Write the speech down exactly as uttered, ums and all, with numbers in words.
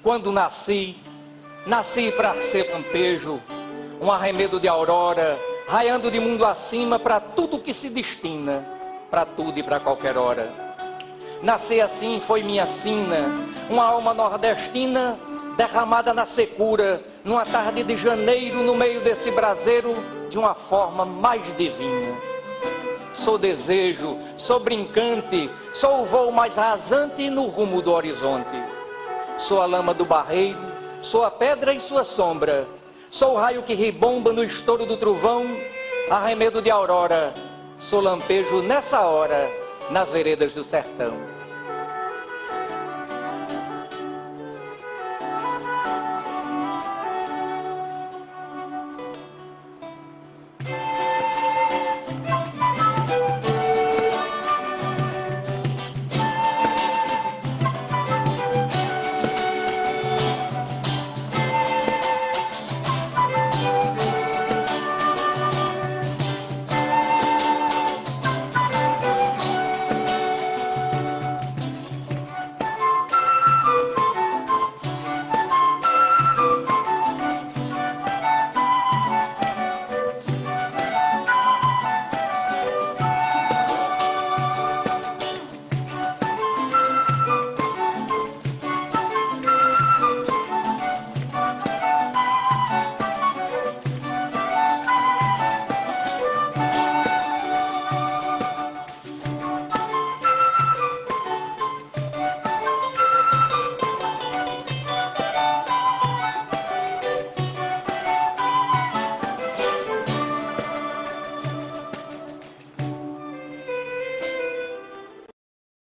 Quando nasci, nasci para ser lampejo, um arremedo de aurora, raiando de mundo acima para tudo que se destina, para tudo e para qualquer hora. Nascer assim foi minha sina, uma alma nordestina, derramada na secura, numa tarde de janeiro, no meio desse braseiro, de uma forma mais divina. Sou desejo, sou brincante, sou o voo mais rasante no rumo do horizonte. Sou a lama do barreiro, sou a pedra e sua sombra, sou o raio que ribomba no estouro do trovão, arremedo de aurora, sou lampejo nessa hora, nas veredas do sertão.